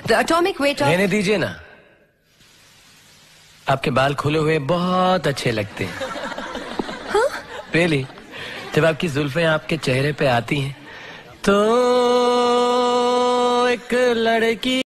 The atomic weight of... रहने दीजिए ना, आपके बाल खुले हुए बहुत अच्छे लगते हैं। हाँ? Really? जब आपकी जुल्फें आपके चेहरे पे आती हैं तो एक लड़की